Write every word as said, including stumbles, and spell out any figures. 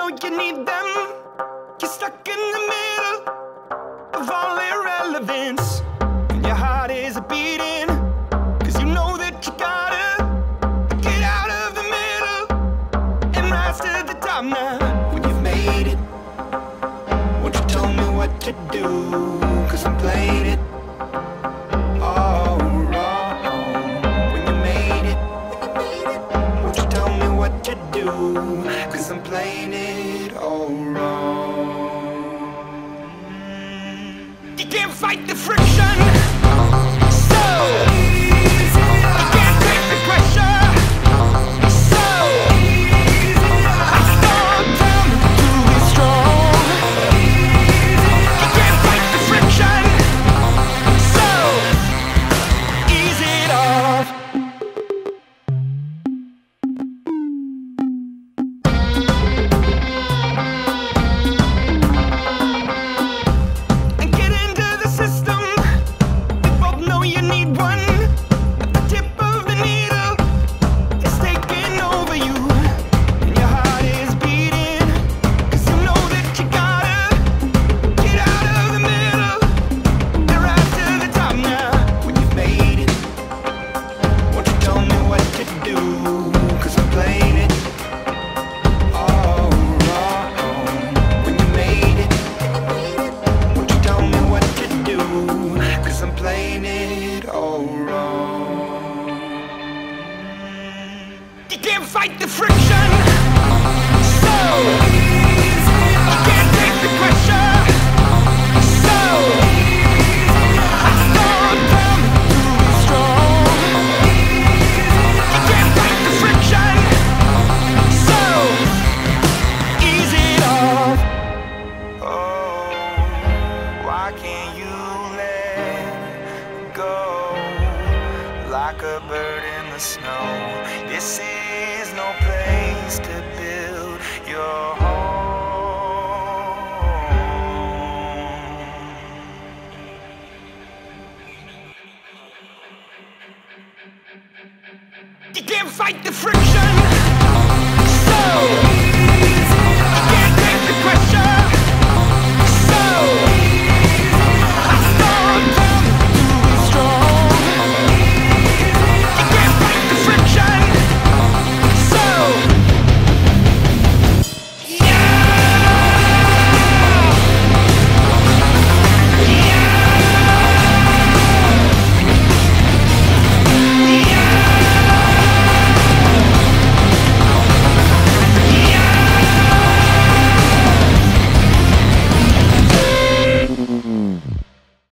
know you need them. You're stuck in the middle of all irrelevance, and your heart is beating, cause you know that you gotta get out of the middle and rise to the top now. When you've made it, won't you tell me what to do, cause I'm playing it all wrong. When you made it, won't you tell me what to do, cause I'm playing it all wrong. You can't fight the friction, so you can't take the pressure, so it's not time to be strong. You can't fight the friction, so ease it off. You need one. The tip of the needle is taking over you, and your heart is beating, cause you know that you gotta get out of the middle and rise to the top now. When you've made it, won't you tell me what to do, cause I'm playing it all wrong. When you made it, won't you tell me what to do, cause I'm playing it all wrong. You can't fight the friction, so you can't take the pressure, so it's not time to be strong. You can't fight the friction, so ease it off. Oh, why can't you let go like a bird in the snow? This is no place to build your home. You can't fight the friction,